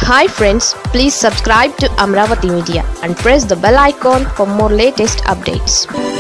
Hi friends, please subscribe to Amaravathi Media and press the bell icon for more latest updates.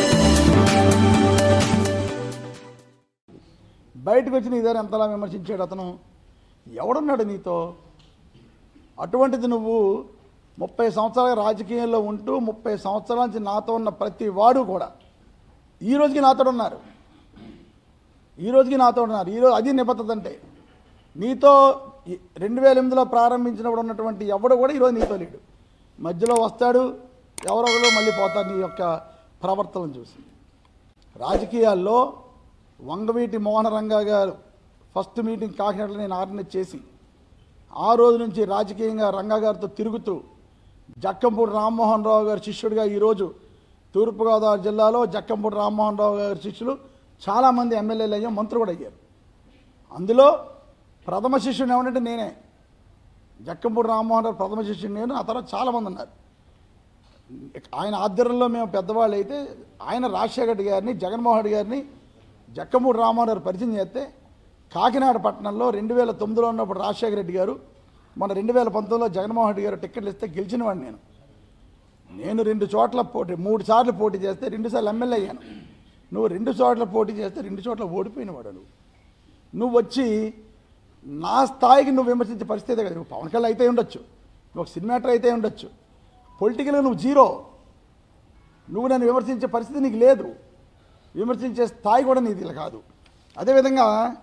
బయటకు వచ్చి నీ దగ్గర ఎంతలా విమర్శించాడు అతను? ఎవడున్నాడు నీతో? అటువంటిది నువ్వు 30 సంవత్సరాల రాజకీయాల్లో ఉంటూ 30 సంవత్సరాల నుంచి నాతో ఉన్న ప్రతి వాడు కూడా ఈ రోజుకి నాతో ఉన్నారు. ఈరోజు అది నిబద్ధత అంటే. నీతో 2008లో ప్రారంభించినప్పుడు ఉన్నటువంటి ఎవడు కూడా ఈరోజు నీతో లేడు. మధ్యలో వస్తాడు, ఎవరొకరు మళ్ళీ పోతారు నీ యొక్క ప్రవర్తనను చూసి. రాజకీయాల్లో వంగవీటి మోహనరంగా గారు ఫస్ట్ మీటింగ్ కాకినాడలో నేను ఆర్గనైజ్ చేసి ఆ రోజు నుంచి రాజకీయంగా రంగా గారితో తిరుగుతూ జక్కంపూడి రామ్మోహన్ రావు గారి శిష్యుడిగా ఈరోజు తూర్పుగోదావరి జిల్లాలో జక్కంపూడి రామ్మోహన్ రావు గారి శిష్యులు చాలామంది ఎమ్మెల్యేలు అయ్యాం, మంత్రులు కూడా అయ్యారు. అందులో ప్రథమ శిష్యుడు ఏమంటే నేనే. జక్కంపూడి రామ్మోహన్ రావు ప్రథమ శిష్యుడు నేను. ఆ తర్వాత చాలామంది ఉన్నారు. ఆయన ఆధ్వర్యంలో మేము పెద్దవాళ్ళు అయితే ఆయన రాజశేఖర రెడ్డి గారిని, జగన్మోహన్ రెడ్డి గారిని జక్కంపూడి రామ్మోహన్ గారు పరిచయం చేస్తే కాకినాడ పట్టణంలో 2009లో ఉన్నప్పుడు రాజశేఖర రెడ్డి గారు, మన 2019లో జగన్మోహన్ రెడ్డి గారు టిక్కెట్లు ఇస్తే గెలిచినవాడిని నేను 2 చోట్ల 3 సార్లు పోటీ చేస్తే 2 సార్లు ఎమ్మెల్యే అయ్యాను. నువ్వు 2 చోట్ల పోటీ చేస్తే 2 చోట్ల ఓడిపోయినవాడు. నువ్వు వచ్చి నా స్థాయికి నువ్వు విమర్శించే పరిస్థితే కదా. నువ్వు పవన్ కళ్యాణ్ అయితే ఉండొచ్చు, నువ్వు ఒక సినిమాటర్ అయితే ఉండొచ్చు, పొలిటికల్గా నువ్వు జీరో. నువ్వు నన్ను విమర్శించే పరిస్థితి నీకు లేదు, విమర్శించే స్థాయి కూడా నీది కాదు. అదేవిధంగా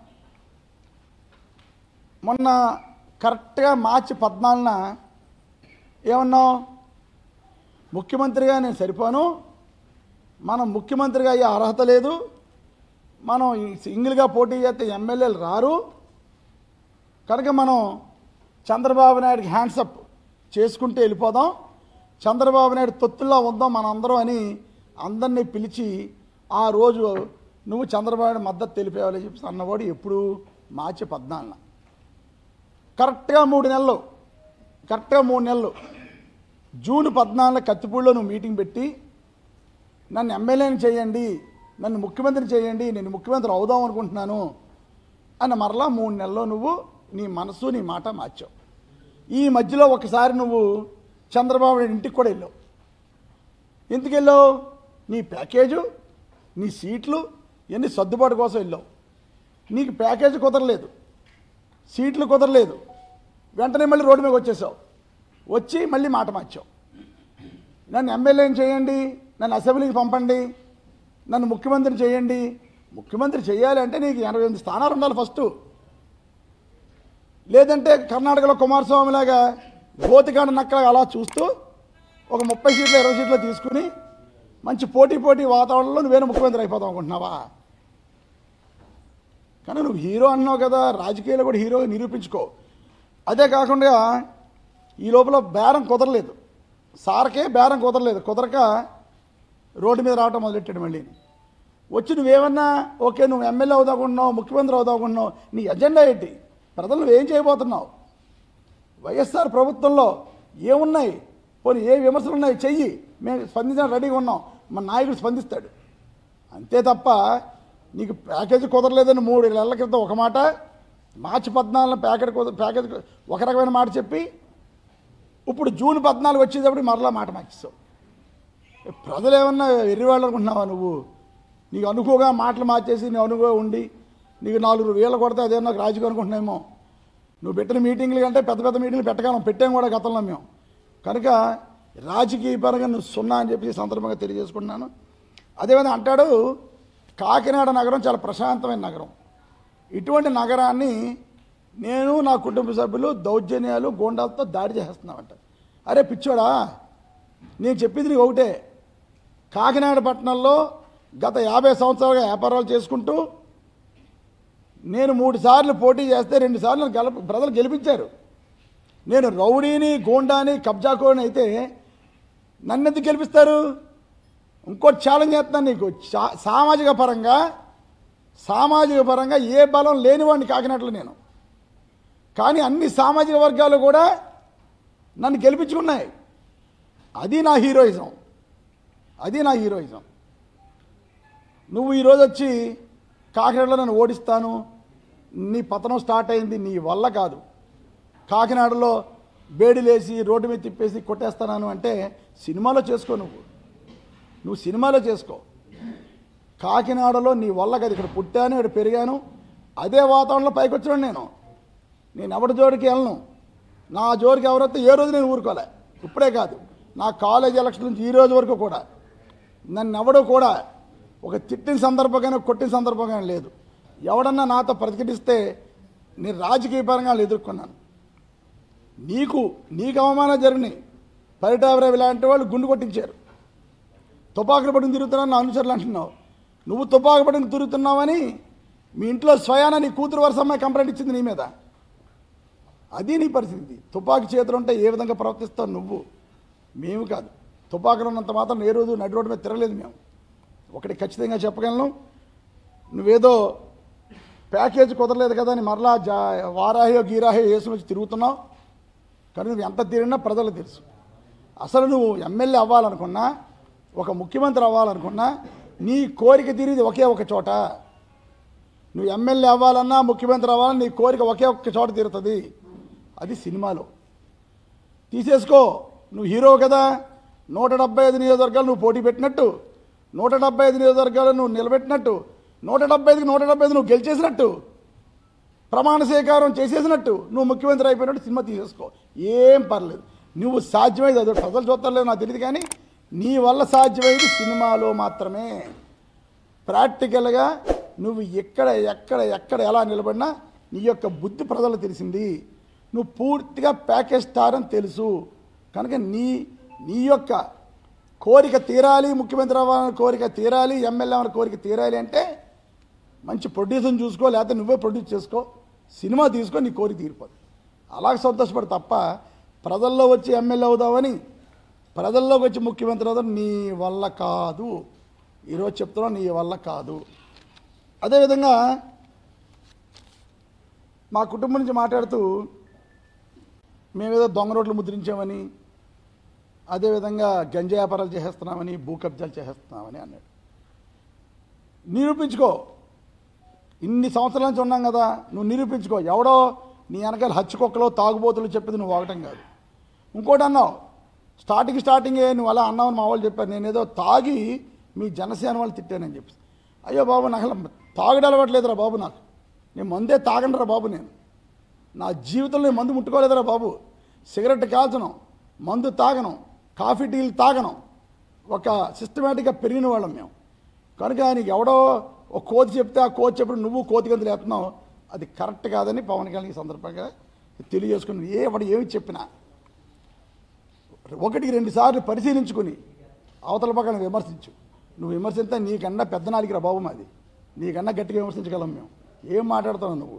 మొన్న కరెక్ట్గా మార్చి 14న ఏమన్నావు? ముఖ్యమంత్రిగా నేను సరిపోను, మనం ముఖ్యమంత్రిగా అయ్యే అర్హత లేదు, మనం సింగిల్గా పోటీ చేస్తే ఎమ్మెల్యేలు రారు, కనుక మనం చంద్రబాబు నాయుడికి హ్యాండ్సప్ చేసుకుంటూ వెళ్ళిపోదాం, చంద్రబాబు నాయుడు తొత్తుల్లో ఉందాం మనందరం అని అందరినీ పిలిచి ఆ రోజు నువ్వు చంద్రబాబు నాయుడు మద్దతు తెలిపేవాళ్ళని చెప్పి అన్నవాడు. ఎప్పుడు? మార్చి 14న. కరెక్ట్గా 3 నెలలు జూన్ 14న కత్తిపూడిలో నువ్వు మీటింగ్ పెట్టి నన్ను ఎమ్మెల్యేని చేయండి, నన్ను ముఖ్యమంత్రిని చేయండి, నేను ముఖ్యమంత్రి అవుదాం అనుకుంటున్నాను అని మరలా 3 నెలల్లో నువ్వు నీ మనసు నీ మాట మార్చావు. ఈ మధ్యలో ఒకసారి నువ్వు చంద్రబాబు నాయుడు ఇంటికి కూడా వెళ్ళావు. ఎందుకు వెళ్ళావు? నీ ప్యాకేజు, నీ సీట్లు ఇవన్నీ సర్దుబాటు కోసం వెళ్ళావు. నీకు ప్యాకేజీ కుదరలేదు, సీట్లు కుదరలేదు, వెంటనే మళ్ళీ రోడ్డు మీద వచ్చేసావు. వచ్చి మళ్ళీ మాట మార్చావు. నన్ను ఎమ్మెల్యేని చేయండి, నన్ను అసెంబ్లీకి పంపండి, నన్ను ముఖ్యమంత్రిని చేయండి. ముఖ్యమంత్రి చేయాలి అంటే నీకు 88 స్థానాలు ఉండాలి ఫస్ట్. లేదంటే కర్ణాటకలో కుమారస్వామిలాగా గోతికాండ నక్కలాగా అలా చూస్తూ ఒక 30 సీట్లు 20 సీట్లు తీసుకుని మంచి పోటీ వాతావరణంలో నువ్వేనా ముఖ్యమంత్రి అయిపోతావు అనుకుంటున్నావా? కానీ నువ్వు హీరో అన్నావు కదా, రాజకీయాల్లో కూడా హీరో నిరూపించుకో. అదే కాకుండా ఈ లోపల బేరం కుదరలేదు, సార్కే బేరం కుదరలేదు, కుదరక రోడ్డు మీద రావటం మొదలెట్టాడు. మళ్ళీ వచ్చి నువ్వేమన్నా ఓకే నువ్వు ఎమ్మెల్యే అవుదాకుంటున్నావు, ముఖ్యమంత్రి అవుదాకుంటున్నావు, నీ ఎజెండా ఏంటి? ప్రజలు నువ్వేం చేయబోతున్నావు? వైఎస్ఆర్ ప్రభుత్వంలో ఏమున్నాయి? పోనీ ఏ విమర్శలు ఉన్నాయి చెయ్యి, మేము స్పందించడానికి రెడీగా ఉన్నాం, మన నాయకుడు స్పందిస్తాడు. అంతే తప్ప నీకు ప్యాకేజీ కుదరలేదని 3 నెలల క్రితం ఒక మాట, మార్చి 14న ప్యాకేజీ ఒక రకమైన మాట చెప్పి ఇప్పుడు జూన్ 14 వచ్చేటప్పుడు మరలా మాట మార్చేస్తావు. ప్రజలు ఏమన్నా ఎర్రివాళ్ళు అనుకుంటున్నావా నువ్వు? నీకు అనుకోగా మాటలు మార్చేసి నువ్వు అనుకో ఉండి నీకు 4 వేలు కొడితే అదే నాకు రాజకీయం అనుకుంటున్నామో. నువ్వు పెట్టిన మీటింగ్లు కంటే పెద్ద మీటింగ్లు పెట్టాం కూడా గతంలో మేము. కనుక రాజకీయ పరంగా నువ్వు 0 అని చెప్పి సందర్భంగా తెలియజేసుకుంటున్నాను. అదేవిధంగా అంటాడు కాకినాడ నగరం చాలా ప్రశాంతమైన నగరం, ఇటువంటి నగరాన్ని నేను నా కుటుంబ సభ్యులు దౌర్జన్యాలు గోండాలతో దాడి చేస్తున్నామంట. అరే పిచ్చోడా, నేను చెప్పింది నీకు ఒకటే. కాకినాడ పట్టణంలో గత 50 సంవత్సరాలుగా వ్యాపారాలు చేసుకుంటూ నేను 3 సార్లు పోటీ చేస్తే 2 సార్లు ప్రజలు గెలిపించారు. నేను రౌడీని, గోండాని, కబ్జాకోని అయితే నన్ను ఎందుకు గెలిపిస్తారు? ఇంకోటి ఛాలెంజ్ చేస్తున్నాను నీకు. సామాజిక పరంగా ఏ బలం లేనివాడిని కాకినాడలో నేను, కానీ అన్ని సామాజిక వర్గాలు కూడా నన్ను గెలిపించుకున్నాయి. అది నా హీరోయిజం. నువ్వు ఈరోజు వచ్చి కాకినాడలో నన్ను ఓడిస్తాను, నీ పతనం స్టార్ట్ అయింది నీ వల్ల కాదు. కాకినాడలో బేడిలేసి రోడ్డు మీద తిప్పేసి కొట్టేస్తాను అంటే సినిమాలో చేసుకో, నువ్వు సినిమాలో చేసుకో. కాకినాడలో నీ వల్ల కదా, ఇక్కడ పుట్టాను, ఇక్కడ పెరిగాను, అదే వాతావరణంలో పైకి వచ్చాను. నేను ఎవరి జోడికి వెళ్ళను, నా జోడికి ఎవరైతే ఏ రోజు నేను ఊరుకోలే. ఇప్పుడే కాదు, నా కాలేజ్ ఎలక్షన్ నుంచి ఈ రోజు వరకు కూడా నన్ను ఎవడో కూడా ఒక తిట్టిన సందర్భంగానే కొట్టిన సందర్భంగానే లేదు. ఎవడన్నా నాతో ప్రతిఘటిస్తే నేను రాజకీయ పరంగా ఎదుర్కొన్నాను. నీకు అవమానం జరిగినాయి. పరిటావరేవి లాంటి వాళ్ళు గుండు కొట్టించారు. తుపాకులు పట్టుకుని తిరుగుతున్నావు నా అనుచరులు అంటున్నావు. నువ్వు తుపాకు పట్టుకుని తిరుగుతున్నావని మీ ఇంట్లో స్వయాన నీ కూతురు వరుస అమ్మాయి కంప్లైంట్ ఇచ్చింది నీ మీద. అది నీ పరిస్థితి. తుపాకి చేతులు ఉంటే ఏ విధంగా ప్రవర్తిస్తావు నువ్వు, మేము కాదు. తుపాకులు ఉన్నంత మాత్రం ఏ రోజు నడి రోడ్డు మీద తిరగలేదు మేము. ఒకటి ఖచ్చితంగా చెప్పగలను, నువ్వేదో ప్యాకేజ్ కుదరలేదు కదా అని మరలా వారాహో గీరాహో వేసుకుని వచ్చి తిరుగుతున్నావు. కానీ నువ్వు ఎంత తిరిగినా ప్రజలకు తెలుసు. అసలు నువ్వు ఎమ్మెల్యే అవ్వాలనుకున్నా, ఒక ముఖ్యమంత్రి అవ్వాలనుకున్నా, నీ కోరిక తీరేది ఒకే ఒక చోట. నువ్వు ఎమ్మెల్యే అవ్వాలన్నా, ముఖ్యమంత్రి అవ్వాలన్నా నీ కోరిక ఒకే ఒక్క చోట తీరుతుంది. అది సినిమాలో. తీసేసుకో. నువ్వు హీరో కదా, 175 నియోజకవర్గాలు నువ్వు పోటీ పెట్టినట్టు, 175 నియోజకవర్గాలు నువ్వు నిలబెట్టినట్టు, 175కి 175 నువ్వు గెలిచేసినట్టు, ప్రమాణ స్వీకారం చేసేసినట్టు నువ్వు ముఖ్యమంత్రి అయిపోయినట్టు సినిమా తీసేసుకో. ఏం పర్లేదు. నువ్వు సాధ్యమైంది అది ప్రజలు చూస్తలేదు నాకు తెలియదు, కానీ నీ వల్ల సాధ్యమైంది సినిమాలో మాత్రమే. ప్రాక్టికల్గా నువ్వు ఎక్కడ ఎలా నిలబడినా నీ యొక్క బుద్ధి ప్రజలకు తెలిసింది. నువ్వు పూర్తిగా ప్యాకేజ్ స్టార్ అని తెలుసు కనుక నీ యొక్క కోరిక తీరాలి, ముఖ్యమంత్రి అవ్వాలని కోరిక తీరాలి, ఎమ్మెల్యే అవ్వాలని కోరిక తీరాలి అంటే మంచి ప్రొడ్యూసర్ని చూసుకో, లేకపోతే నువ్వే ప్రొడ్యూస్ చేసుకో, సినిమా తీసుకో, నీ కోరిక తీరిపోదు. అలాగే సంతోషపడు తప్ప ప్రజల్లో వచ్చి ఎమ్మెల్యే అవుదామని, ప్రజల్లోకి వచ్చి ముఖ్యమంత్రి అవుదాం నీ వల్ల కాదు. ఈరోజు చెప్తున్నావు, నీ వల్ల కాదు. అదేవిధంగా మా కుటుంబం నుంచి మాట్లాడుతూ మేమేదో దొంగ రోడ్లు ముద్రించామని, అదేవిధంగా గంజా వ్యాపారాలు చేసేస్తున్నామని, భూ కబ్జాలు చేసేస్తున్నామని అన్నాడు. నిరూపించుకో. ఇన్ని సంవత్సరాల నుంచి ఉన్నాం కదా, నువ్వు నిరూపించుకో. ఎవడో నీ వెనకాల హచ్చుకొక్కలో తాగుబోతులు చెప్పేది నువ్వు ఒకటం కాదు. ఇంకోటి అన్నావు, స్టార్టింగే నువ్వు అలా అన్నావని మా వాళ్ళు చెప్పారు, నేనేదో తాగి మీ జనసేన వాళ్ళు తిట్టానని చెప్పి. అయ్యో బాబు, నాకు అలా తాగడం అలవాట్లేదురా బాబు, నేను మందే తాగండిరా బాబు, నా జీవితంలో నేను మందు ముట్టుకోలేదురా బాబు. సిగరెట్ కాల్చను, మందు తాగను, కాఫీ టీలు తాగను, ఒక సిస్టమేటిక్గా పెరిగిన వాళ్ళం మేము. కనుక ఆయనకి ఎవడో ఒక కోతి చెప్తే ఆ కోతి చెప్పిన నువ్వు కోతి గంతులు వేస్తున్నావు, అది కరెక్ట్ కాదని పవన్ కళ్యాణ్ ఈ సందర్భంగా తెలియజేసుకుని వాడు ఏమి చెప్పినా 1-2 సార్లు పరిశీలించుకుని అవతల పక్కన విమర్శించు. నువ్వు విమర్శిస్తే నీకన్నా పెద్ద నాలికిరా బాబు మాది, నీకన్నా గట్టిగా విమర్శించగలం మేము. ఏం మాట్లాడుతున్నావు నువ్వు?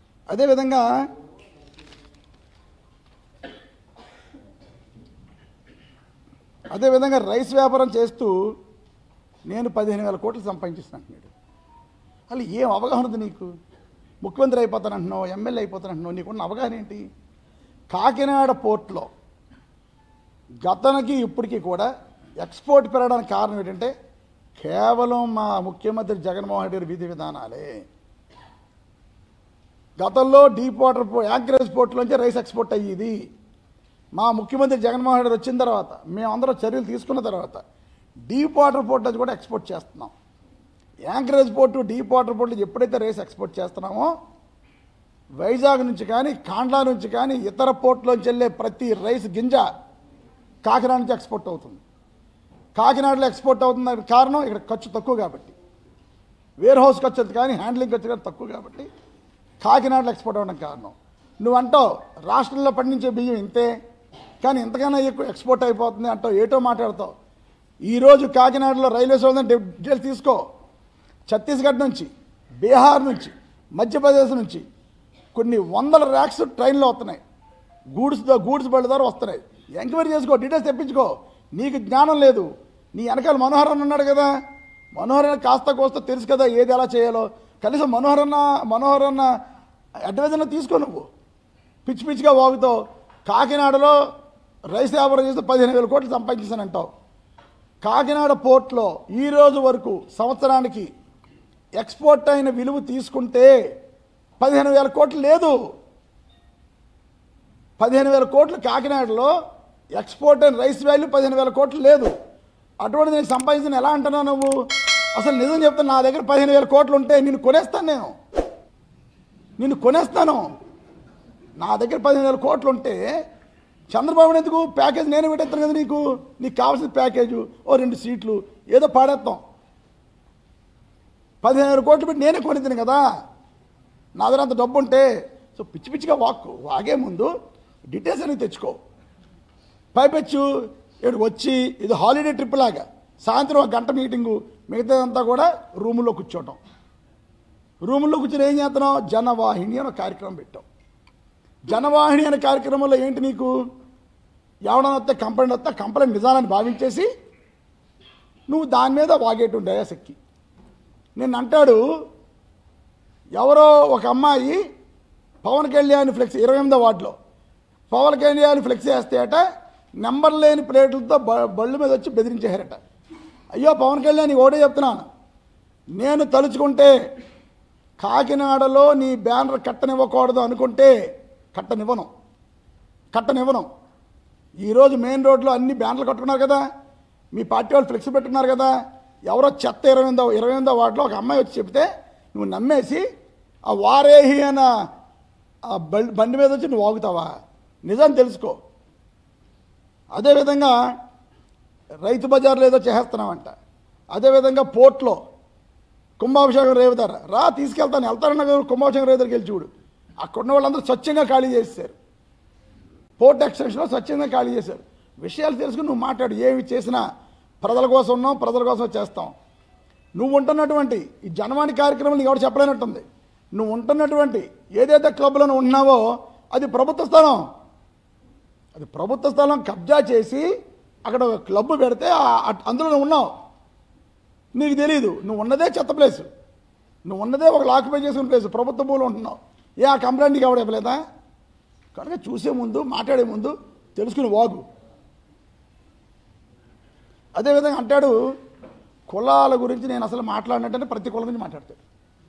అదేవిధంగా రైస్ వ్యాపారం చేస్తూ నేను 15,000 కోట్లు సంపాదించేస్తాను. అసలు ఏం అవగాహన ఉంది నీకు? ముఖ్యమంత్రి అయిపోతానంటున్నావు, ఎమ్మెల్యే అయిపోతానంటున్నావు, నీకున్న అవగాహన ఏంటి? కాకినాడ పోర్ట్లో గతానికి ఇప్పటికీ కూడా ఎక్స్పోర్ట్ పెరగడానికి కారణం ఏంటంటే కేవలం మా ముఖ్యమంత్రి జగన్మోహన్ రెడ్డి గారి విధి విధానాలే. గతంలో డీప్ వాటర్ యాంకరేజ్ పోర్ట్లోంచి రైస్ ఎక్స్పోర్ట్ అయ్యేది. మా ముఖ్యమంత్రి జగన్మోహన్ రెడ్డి వచ్చిన తర్వాత, మేమందరం చర్యలు తీసుకున్న తర్వాత డీప్ వాటర్ పోర్ట్ నుంచి కూడా ఎక్స్పోర్ట్ చేస్తున్నాం. Anchorage port, deep water port ఎప్పుడైతే రైస్ ఎక్స్పోర్ట్ చేస్తున్నామో, వైజాగ్ నుంచి కానీ, కాండ్లా నుంచి కానీ, ఇతర పోర్ట్లోంచి వెళ్ళే ప్రతి రైస్ గింజ కాకినాడ నుంచి ఎక్స్పోర్ట్ అవుతుంది. కాకినాడలో ఎక్స్పోర్ట్ అవుతుంది కారణం ఇక్కడ ఖర్చు తక్కువ కాబట్టి, వేర్ హౌస్ ఖర్చు కానీ హ్యాండ్లింగ్ ఖర్చు కానీ తక్కువ కాబట్టి కాకినాడలో ఎక్స్పోర్ట్ అవ్వడం కారణం. నువ్వు అంటావు రాష్ట్రంలో పండించే బియ్యం ఇంతే, కానీ ఇంతకన్నా ఎక్కువ ఎక్స్పోర్ట్ అయిపోతుంది అంటావు, ఏటో మాట్లాడతావు. ఈరోజు కాకినాడలో రైల్వే జోన్ డీటెయిల్స్ తీసుకో. ఛత్తీస్గఢ్ నుంచి, బీహార్ నుంచి, మధ్యప్రదేశ్ నుంచి కొన్ని వందల ర్యాక్స్ ట్రైన్లో వస్తున్నాయి, గూడ్స్ బళ్ళ ద్వారా వస్తున్నాయి. ఎంక్వైరీ చేసుకో, డీటెయిల్స్ తెప్పించుకో. నీకు జ్ఞానం లేదు. నీ వెనకాల మనోహరన్ ఉన్నాడు కదా, మనోహరన్ కాస్త కోస్త తెలుసు కదా ఏది ఎలా చేయాలో. కనీసం మనోహరన్న అడ్వైజర్లో తీసుకో. నువ్వు పిచ్చిగా వాగుతావు. కాకినాడలో రైస్ వ్యాపారం చేస్తే 15,000 కోట్లు సంపాదించానంటావు. కాకినాడ పోర్ట్లో ఈరోజు వరకు సంవత్సరానికి ఎక్స్పోర్ట్ అయిన విలువ తీసుకుంటే 15,000 కోట్లు లేదు. 15,000 కోట్లు కాకినాడలో ఎక్స్పోర్ట్ అండ్ రైస్ వాల్యూ 15,000 కోట్లు లేదు. అటువంటి నేను సంపాదించిన ఎలా అంటున్నావు నువ్వు? అసలు నిజం చెప్తాను, నా దగ్గర 15,000 కోట్లు ఉంటే నిన్ను కొనేస్తాను. నిన్ను కొనేస్తాను. నా దగ్గర 15,000 కోట్లు ఉంటే చంద్రబాబు ఎందుకు ప్యాకేజ్ నేనే పెట్టేస్తాను కదా. నీకు కావాల్సిన ప్యాకేజు ఓ 2 సీట్లు ఏదో పాడేస్తాం. 15,000 కోట్లు పెట్టి నేనే కొనిద్దాను కదా. నా దగ్గర అంత డబ్బు ఉంటే. సో పిచ్చి పిచ్చిగా వాగే ముందు డీటెయిల్స్ అనేది తెచ్చుకో. పైపెచ్చు ఇక్కడ వచ్చి ఇది హాలిడే ట్రిప్ లాగా సాయంత్రం 1 గంట మీటింగు, మిగతాదంతా కూడా రూముల్లో కూర్చోవటం. రూముల్లో కూర్చొని ఏం చేస్తున్నావు? జనవాహిని అనే కార్యక్రమం పెట్టావు. జనవాహిని అనే కార్యక్రమంలో ఏంటి నీకు? ఎవడన్నా వస్తే కంప్లైంట్ నిజాలని భావించేసి నువ్వు దాని మీద వాగేటుంటాయా సెక్కి. నిన్ను అంటాడు ఎవరో ఒక అమ్మాయి పవన్ కళ్యాణ్ ఫ్లెక్స్ 28వ వార్డులో పవన్ కళ్యాణ్ ఫ్లెక్స్ వేస్తే అట నెంబర్ లేని ప్లేట్లతో బళ్ళు మీద వచ్చి బెదిరించారట. అయ్యో పవన్ కళ్యాణ్ ఓడే చెప్తున్నాను, నేను తలుచుకుంటే కాకినాడలో నీ బ్యానర్ కట్టనివ్వకూడదు అనుకుంటే కట్టనివ్వను. ఈరోజు మెయిన్ రోడ్లో అన్ని బ్యానర్లు కట్టుకున్నారు కదా, మీ పార్టీ వాళ్ళు ఫ్లెక్స్ పెట్టుకున్నారు కదా. ఎవరో చెత్త 28వ వార్డులో ఒక అమ్మాయి వచ్చి చెప్తే నువ్వు నమ్మేసి ఆ వారేహి అన్న ఆ బండి మీద వచ్చి నువ్వు వాగుతావా? నిజం తెలుసుకో. అదేవిధంగా రైతు బజార్లో ఏదో చేస్తున్నావంట. అదేవిధంగా పోర్ట్లో కుంభాభిషేకం రేవుతారు రా తీసుకెళ్తాను, వెళ్తారన్న కుంభాభిషేకం రేవుతారికి వెళ్ళి చూడు. అక్కడున్న వాళ్ళందరూ స్వచ్ఛంగా ఖాళీ చేశారు. పోర్ట్ ఎక్స్టెన్షన్లో స్వచ్ఛంగా ఖాళీ చేశారు. విషయాలు తెలుసుకుని నువ్వు మాట్లాడు. ఏమి చేసినా ప్రజల కోసం ఉన్నాం, ప్రజల కోసం చేస్తాం. నువ్వు ఉంటున్నటువంటి ఈ జనవాణి కార్యక్రమం నీకు ఎవరు చెప్పలేనట్టుంది. నువ్వు ఉంటున్నటువంటి ఏదైతే క్లబ్లో ఉన్నావో అది ప్రభుత్వ స్థలం. అది ప్రభుత్వ స్థలం కబ్జా చేసి అక్కడ ఒక క్లబ్ పెడితే అందులో నువ్వు ఉన్నావు. నీకు తెలీదు. నువ్వు ఉన్నదే చెత్త ప్లేసు, నువ్వు ఉన్నదే ఒక ఆక్యుపై చేసుకున్న ప్లేసు, ప్రభుత్వ భూములు ఉంటున్నావు. ఆ కంప్లైంట్ నీకు ఎవడ ఇవ్వలేదా? కనుక చూసే ముందు మాట్లాడే ముందు తెలుసుకుని వాగు. అదేవిధంగా అంటాడు కులాల గురించి నేను అసలు మాట్లాడినట్టే ప్రతి కులం గురించి మాట్లాడతాడు.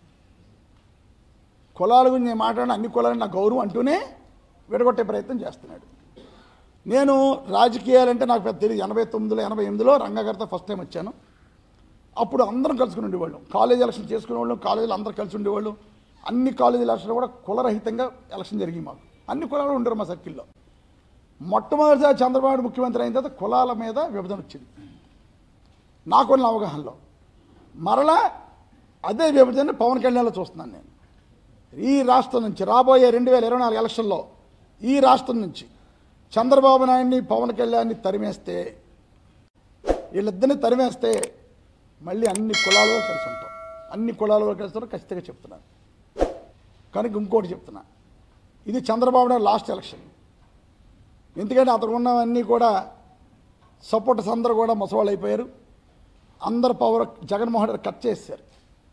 కులాల గురించి నేను మాట్లాడిన అన్ని కులాలని నా గౌరవం అంటూనే విడగొట్టే ప్రయత్నం చేస్తున్నాడు. నేను రాజకీయాలంటే నాకు పెద్ద తెలియదు. 89లో 88లో రంగగారితో ఫస్ట్ టైం వచ్చాను. అప్పుడు అందరం కలుసుకుని ఉండేవాళ్ళం. కాలేజ్ ఎలక్షన్ చేసుకునేవాళ్ళం. కాలేజీలో అందరూ కలిసి ఉండేవాళ్ళు. అన్ని కాలేజీ ఎలక్షన్లు కూడా కులరహితంగా ఎలక్షన్ జరిగింది. మాకు అన్ని కులాలు ఉండరు మా సర్కిల్లో. మొట్టమొదటిసారి చంద్రబాబు ముఖ్యమంత్రి అయిన తర్వాత కులాల మీద విభజన వచ్చింది నాకున్న అవగాహనలో. మరలా అదే విభజన పవన్ కళ్యాణ్లో చూస్తున్నాను నేను. ఈ రాష్ట్రం నుంచి రాబోయే 2024 ఎలక్షన్లో ఈ రాష్ట్రం నుంచి చంద్రబాబు నాయుడిని పవన్ కళ్యాణ్ని తరిమేస్తే, వీళ్ళిద్దరిని తరిమేస్తే మళ్ళీ అన్ని కులాలలో కలిసి ఉంటాం. అన్ని కులాలలో కలిసి ఉంటాం ఖచ్చితంగా చెప్తున్నాను. కనుక ఇంకోటి చెప్తున్నా, ఇది చంద్రబాబు నాయుడు లాస్ట్ ఎలక్షన్. ఎందుకంటే అతను ఉన్నవన్నీ కూడా సపోర్టర్స్ అందరూ కూడా ముసవాళ్ళు అయిపోయారు. అందరు పవర్ జగన్మోహన్ రెడ్డి కట్ చేశారు.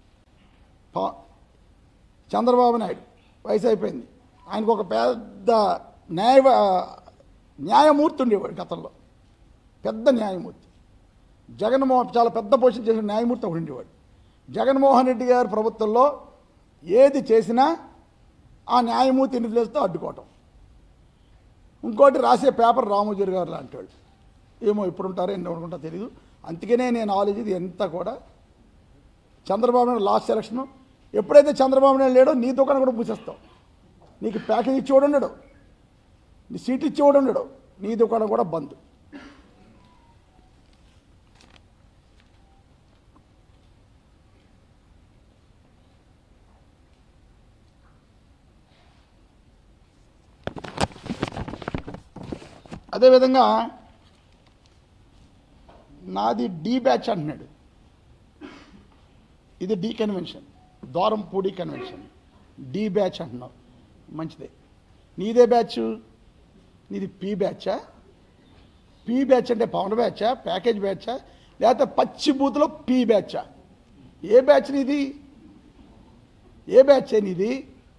చంద్రబాబు నాయుడు వయసు అయిపోయింది. ఆయనకు ఒక పెద్ద న్యాయమూర్తి ఉండేవాడు గతంలో, పెద్ద న్యాయమూర్తి. జగన్మోహన్ చాలా పెద్ద పొజిషన్ చేసిన న్యాయమూర్తి ఒకటి ఉండేవాడు. జగన్మోహన్ రెడ్డి గారి ప్రభుత్వంలో ఏది చేసినా ఆ న్యాయమూర్తి ఇన్ఫ్లుయెన్స్తో అడ్డుకోవటం. ఇంకోటి రాసే పేపర్ రామోజీ గారు లాంటి వాళ్ళు. ఏమో ఇప్పుడు ఉంటారో ఎన్ని అనుకుంటా తెలియదు. అందుకనే నేను ఆలోచించి ఎంత కూడా చంద్రబాబు నాయుడు లాస్ట్ ఎలక్షన్ ఎప్పుడైతే చంద్రబాబు నాయుడు లేడో నీ దుకాణం కూడా మూసేస్తావు. నీకు ప్యాకేజ్ ఇచ్చేవాడు ఉండడు, నీ సీట్ ఇచ్చేవాడు ఉండడు, నీ దుకాణం కూడా బంద్. అదేవిధంగా నాది డి బ్యాచ్ అంటున్నాడు. ఇది D convention, Dwarampudi convention. D batch అంటున్నావు, మంచిదే. నీదే బ్యాచ్, నీది పి బ్యాచా? పి బ్యాచ్ అంటే పవన్ బ్యాచా, ప్యాకేజ్ బ్యాచా, లేకపోతే పచ్చి బూత్లో పి బ్యాచా? ఏ బ్యాచ్ నీది? ఏ బ్యాచ్ నీది?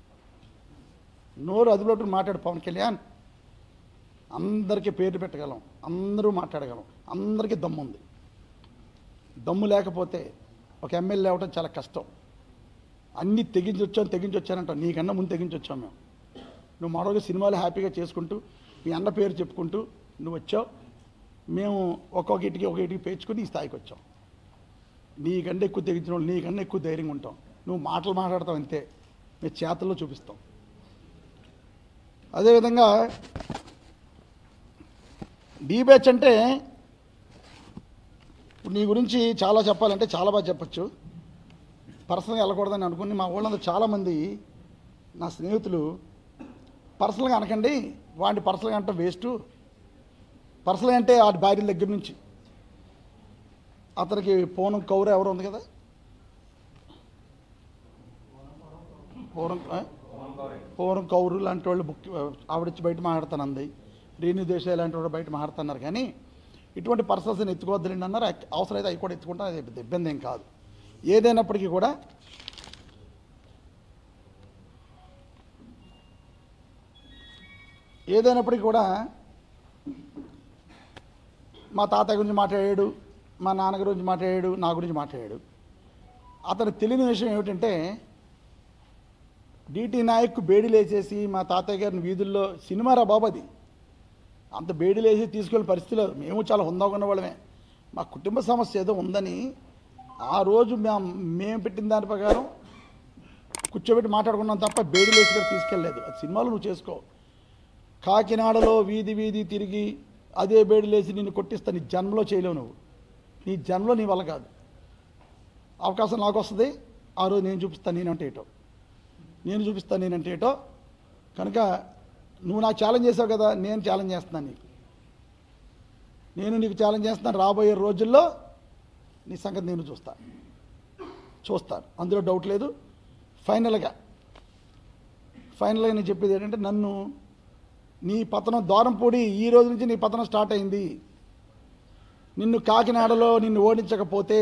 నోరు అదుపులో మాట్లాడు పవన్ కళ్యాణ్. అందరికీ పేర్లు పెట్టగలం, అందరూ మాట్లాడగలం, అందరికీ దమ్ము ఉంది. దమ్ము లేకపోతే ఒక ఎమ్మెల్యే అవ్వటం చాలా కష్టం. అన్నీ తెగించి వచ్చానంటాం. నీకన్నా ముందు తెగించి వచ్చాం మేము. నువ్వు మామూలుగా సినిమాలు హ్యాపీగా చేసుకుంటూ మీ అన్న పేరు చెప్పుకుంటూ నువ్వు వచ్చావు. మేము ఒక్కొక్క ఇటుకి పేర్చుకుని ఈ స్థాయికి వచ్చాం. నీకంటే ఎక్కువ తెగించిన వాళ్ళు నీకన్నా ఎక్కువ ధైర్యంగా ఉంటాం. నువ్వు మాటలు మాట్లాడతావు అంతే, మేము చేతల్లో చూపిస్తాం. అదేవిధంగా డీ బ్యాచ్ అంటే నీ గురించి చాలా చెప్పాలంటే చాలా బాగా చెప్పచ్చు. పర్సనల్గా వెళ్ళకూడదని అనుకుని మా వాళ్ళందరూ చాలామంది నా స్నేహితులు పర్సనల్గా అనకండి, వాడిని పర్సనల్గా అంటే వేస్ట్, పర్సనల్గా అంటే వాడి భార్యల దగ్గర నుంచి అతనికి పూనం కౌర ఎవరు ఉంది కదా, పూనం కౌరు లాంటి వాళ్ళు ఆవిడొచ్చి బయట మాట్లాడుతానంది, రేణు దేశాయ్ లాంటి వాళ్ళు బయట మాట్లాడుతున్నారు. కానీ ఇటువంటి పర్సన్స్ని ఎత్తుకోవద్దులేండి అన్నారు. అవసరమైతే అవి కూడా ఎత్తుకుంటాం, అది ఇబ్బంది ఏం కాదు. ఏదైనప్పటికీ కూడా మా తాతయ్య గురించి మాట్లాడాడు, మా నాన్న గురించి మాట్లాడాడు, నా గురించి మాట్లాడాడు. అతను తెలియని విషయం ఏమిటంటే డిటి నాయక్ బేడీలు వేసేసి మా తాతయ్య గారిని వీధుల్లో సినిమారా బాబు, అది అంత బేడీలు వేసి తీసుకెళ్ళే పరిస్థితిలో మేము చాలా హుందాగా ఉన్న వాళ్ళమే. మా కుటుంబ సమస్య ఏదో ఉందని ఆ రోజు మేము పెట్టిన దాని ప్రకారం కూర్చోబెట్టి మాట్లాడుకున్నాం తప్ప బేడీలు వేసి కూడా తీసుకెళ్ళలేదు. అది సినిమాలు నువ్వు చేసుకో. కాకినాడలో వీధి తిరిగి అదే బేడీలేసి నిన్ను కొట్టిస్తా, నీ జన్మలో చేయలేవు నువ్వు, నీ జన్మలో నీ వల్ల కాదు. అవకాశం నాకు వస్తుంది, ఆ రోజు నేను చూపిస్తాను నేనంటే ఏటో. కనుక నువ్వు నాకు ఛాలెంజ్ చేసావు కదా, నేను ఛాలెంజ్ చేస్తున్నాను నీకు ఛాలెంజ్ చేస్తున్నాను. రాబోయే రోజుల్లో నీ సంగతి నేను చూస్తాను, అందులో డౌట్ లేదు. ఫైనల్గా నేను చెప్పేది ఏంటంటే, నన్ను నీ పతనం ద్వారంపూడి ఈ రోజు నుంచి నీ పతనం స్టార్ట్ అయింది. నిన్ను కాకినాడలో నిన్ను ఓడించకపోతే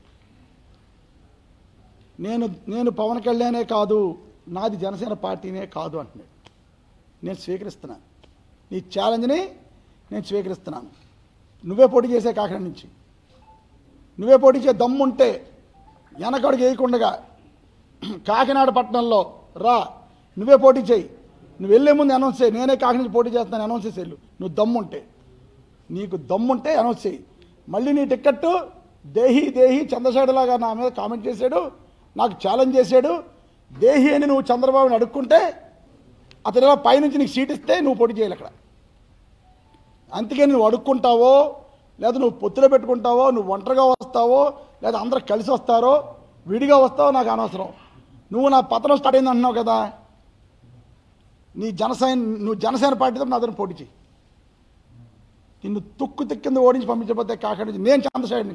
నేను పవన్ కళ్యాణే కాదు, నాది జనసేన పార్టీనే కాదు అంటున్నాడు. నేను స్వీకరిస్తున్నాను, నీ ఛాలెంజ్ని నేను స్వీకరిస్తున్నాను. నువ్వే పోటీ చేసే కాకినాడ నుంచి, నువ్వే పోటీ చేసే దమ్ముంటే వెనకడుగు వేయకుండా కాకినాడ పట్టణంలో రా, నువ్వే పోటీ చేయి. నువ్వు వెళ్ళే ముందు అనౌన్స్ చేయి, నేనే కాకినాడ పోటీ చేస్తాను అనౌన్స్ చేసి వెళ్ళు. నీకు దమ్ముంటే అనౌన్స్ చేయి. మళ్ళీ నీ టిక్కెట్టు దేహి చంద్రశేఖరలాగా నా మీద కామెంట్ చేశాడు, నాకు ఛాలెంజ్ చేశాడు. దేహి అని నువ్వు చంద్రబాబుని అడుక్కుంటే అతను ఇలా పైనుంచి నీకు సీట్ ఇస్తే నువ్వు పోటీ చేయాలి అక్కడ. అందుకని నువ్వు అడుక్కుంటావో లేదా నువ్వు పొత్తులో పెట్టుకుంటావో, నువ్వు ఒంటరిగా వస్తావో లేదా అందరూ కలిసి వస్తారో విడిగా వస్తావో నాకు అనవసరం. నువ్వు నా పతనం స్టార్ట్ అయింది అంటున్నావు కదా, నువ్వు జనసేన పార్టీతో నా దగ్గర పోటీ చేయి. నిన్ను తిక్కింది ఓడించి పంపించకపోతే కాకినాడ నుంచి నేను చంద్రశేఖర్ని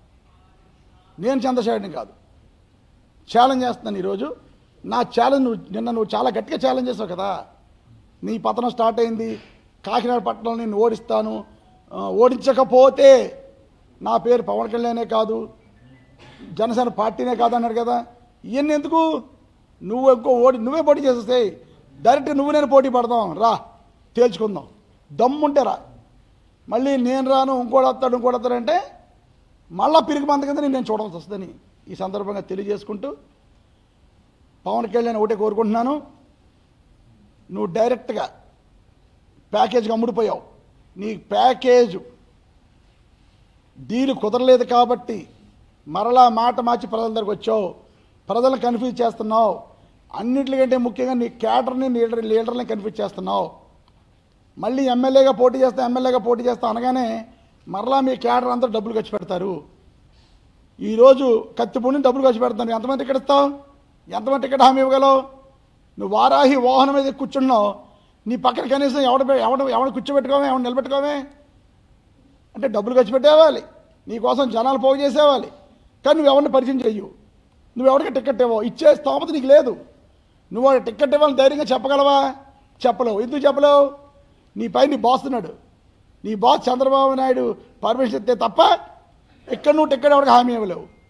కాదు ఛాలెంజ్ చేస్తున్నాను ఈరోజు. నా ఛాలెంజ్ నువ్వు చాలా గట్టిగా ఛాలెంజ్ చేసావు కదా, నీ పతనం స్టార్ట్ అయింది, కాకినాడ పట్టణంలో నేను ఓడిస్తాను, ఓడించకపోతే నా పేరు పవన్ కళ్యాణే కాదు జనసేన పార్టీనే కాదు అన్నాడు కదా. ఇవన్నీ ఎందుకు? నువ్వే పోటీ చేసేస్తాయి, డైరెక్ట్ నేను పోటీ పడదాం, రా తేల్చుకుందాం, దమ్ముంటే రా. మళ్ళీ నేను రాను ఇంకోటి వస్తాడంటే మళ్ళా పిరికి మంద కింద నేను చూడాల్సి వస్తుందని ఈ సందర్భంగా తెలియజేసుకుంటూ పవన్ కళ్యాణ్ ఒకటే కోరుకుంటున్నాను, నువ్వు డైరెక్ట్గా ప్యాకేజ్కి అమ్ముడిపోయావు. నీ ప్యాకేజ్ డీలు కుదరలేదు కాబట్టి మరలా మాట మార్చి ప్రజల దగ్గరకు వచ్చావు, ప్రజలను కన్ఫ్యూజ్ చేస్తున్నావు. అన్నింటికంటే ముఖ్యంగా నీ క్యాడర్ని లీడర్ని కన్ఫ్యూజ్ చేస్తున్నావు. మళ్ళీ ఎమ్మెల్యేగా పోటీ చేస్తా అనగానే మరలా మీ క్యాడర్ అంతా డబ్బులు ఖర్చు పెడతారు. ఈరోజు కత్తిపూడిని డబ్బులు ఖర్చు పెడతాను. ఎంతమంది టికెట్ ఇస్తావు? ఎంతమంది టికెట్ హామీ ఇవ్వగలవు? నువ్వు వారాహి వాహనం మీద కూర్చున్నావు, నీ పక్కన కనీసం ఎవడ కూర్చోబెట్టుకోవే, ఎవడు నిలబెట్టుకోవే అంటే డబ్బులు ఖర్చు పెట్టేవాలి, నీకోసం జనాలు పోగు చేసేవాలి. కానీ నువ్వు ఎవరిని పరిచయం చెయ్యు, నువ్వు ఎవరికి టికెట్ ఇవ్వవు, ఇచ్చే స్తోమత నీకు లేదు. నువ్వు టికెట్ ఇవ్వాలని ధైర్యంగా చెప్పగలవా? చెప్పలేవు. ఎందుకు చెప్పలేవు? నీ పై నీ బాస్ ఉన్నాడు, నీ బాస్ చంద్రబాబు నాయుడు పర్మిషన్ ఇస్తే తప్ప ఇక్కడ నువ్వు టికెట్ ఎవరికి హామీ ఇవ్వలేవు.